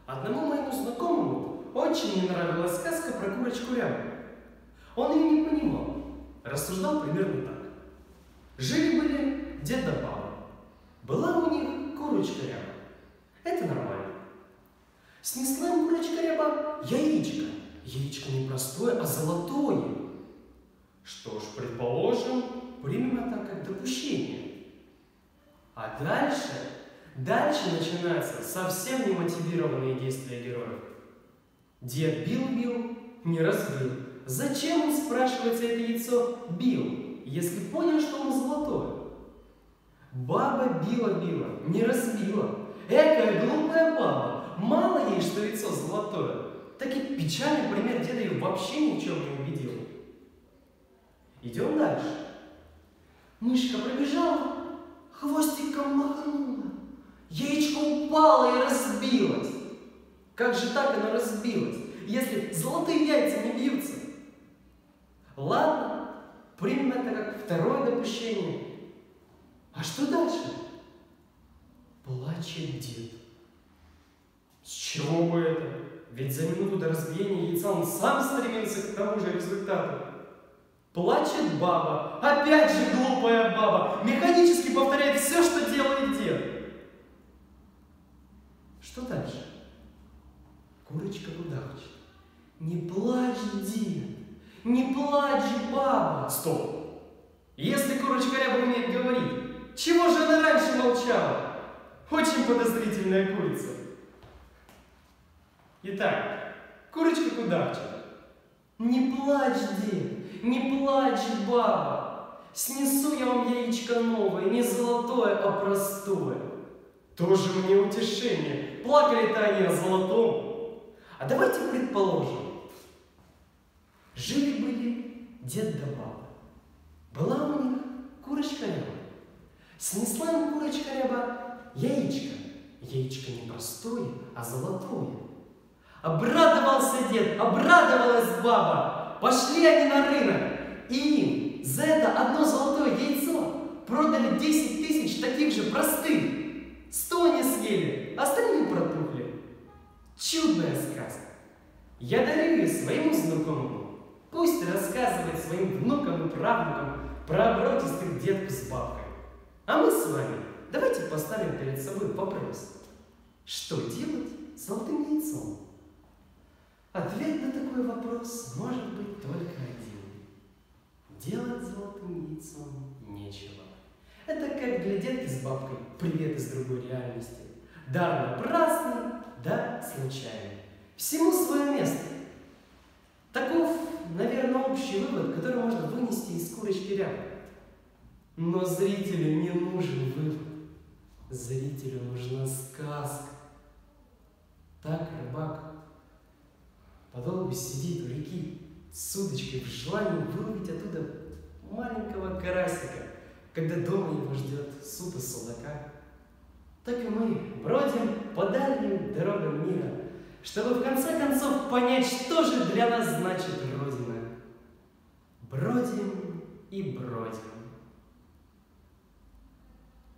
Одному моему знакомому очень не нравилась сказка про курочку Рябу. Он ее не понимал, рассуждал примерно так. Жили-были дед да баба. Была у них курочка Ряба. Это нормально. Снесла им курочка Ряба яичко. Яичко не простое, а золотое. Что ж, предположим, примем это как допущение. А дальше начинаются совсем немотивированные действия героев. Дед бил, не разбил. Зачем он, спрашивается, это яйцо бил, если понял, что оно золотое? Баба била, не разбила. Экая глупая баба. Мало ей, что яйцо золотое. Так и печальный пример деда ее вообще ни в чем не убедил. Идем дальше. Мышка пробежала, хвостиком махнула. Яичко упало и разбилось. Как же так оно разбилось, если золотые яйца не бьются? Ладно, примем это как второе допущение. А что дальше? Плачет дед. С чего бы это? Ведь за минуту до разбиения яйца он сам стремился к тому же результату. Плачет баба. Опять же глупая баба. Механически повторяет все, что делает дед. Что дальше? Курочка кудахчет. Не плачь, дед. Не плачь, баба. Стоп. Если курочка Ряба умеет говорить, чего же она раньше молчала? Очень подозрительная курица. Итак, курочка кудахчет. Не плачь, дед, не плачь, баба. Снесу я вам яичко новое, не золотое, а простое. Тоже мне утешение. Плакали-то они о золотом. А давайте предположим. Жили-были дед да баба. Была у них курочка Ряба. Снесла им курочка Ряба яичко. Яичко не простое, а золотое. Обрадовался дед, обрадовалась баба. Пошли они на рынок. И им за это одно золотое яйцо продали 10 тысяч таких же простых. 100 они съели, остальные протухли. Чудная сказка. Я дарю ее своему знакомому. Пусть рассказывает своим внукам и правнукам про оборотистых детку с бабкой. А мы с вами давайте поставим перед собой вопрос. Что делать с золотым яйцом? Ответ на такой вопрос может быть только один. Делать с золотым яйцом нечего. Это как для детки с бабкой привет из другой реальности. Дар напрасный, да случайный. Всему свое место. Таков, наверное, общий вывод, который можно вынести из курочки Рябы. Но зрителю не нужен вывод. Зрителю нужна сказка. Так рыбак подолгу сидит у реки с удочкой в желании выловить оттуда маленького карасика, когда дома его ждет суп из судака. Так и мы бродим по дальним дорогам мира, чтобы в конце концов понять, что же для нас значит Родина. Бродим и бродим.